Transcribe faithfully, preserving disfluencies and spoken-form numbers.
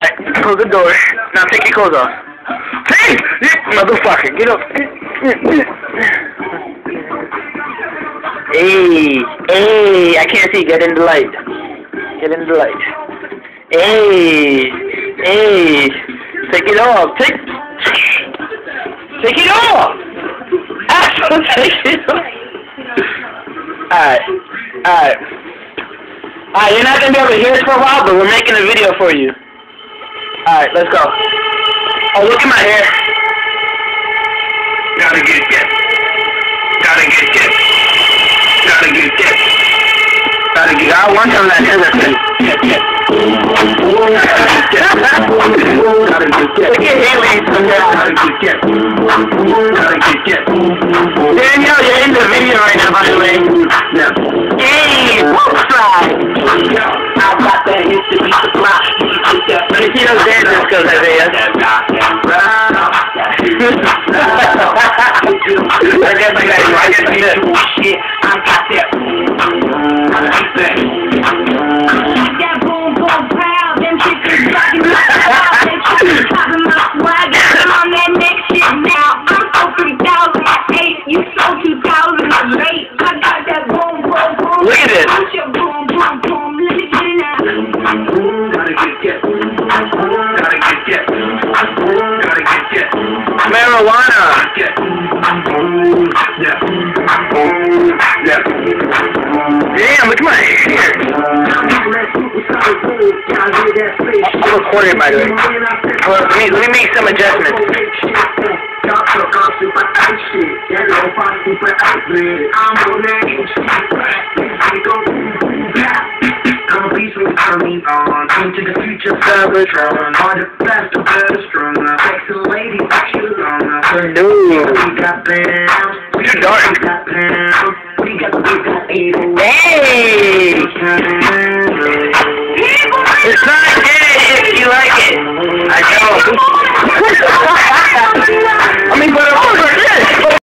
Close the door. Now take your clothes off. Hey! Motherfucker, get up. Hey, hey, I can't see. Get in the light. Get in the light. Hey, hey, take it off. Take, take it off. Asshole, take it off. Alright, alright. Alright, you're not gonna be able to hear us for a while, but we're making a video for you. Alright, let's go. Oh, look at my hair. Gotta get it, gotta get it, gotta get it, gotta get it. I want some of that hair. Gotta get it. Look at Haley. Gotta get it. Gotta get it. Danielle, you're in the video right now, by the way. Hey, whoopsie. I got that hit to beat the block. Let me see those dances, because Isaiah. I guess I got it. I guess I got it. Shit, I got that. That boom, boom, proud. Them shit is fucking my style. Them shit is popping my swag. I'm on that next shit now. I'm so three thousand eight. You so two thousand eight. I got that boom, boom, boom. Look at this. Boom, boom, boom. Let me get it out. Gotta get get. Gotta get get. Gotta get get. Marijuana. Yeah. Yeah. Damn, look at my hair. I'm recording, by the way. Well, let me let me make some adjustments. Into the future, Cybertron. All the faster, better, stronger. Sexy ladies, you longer. No. We got plans. We got plans. We got, we got, hey.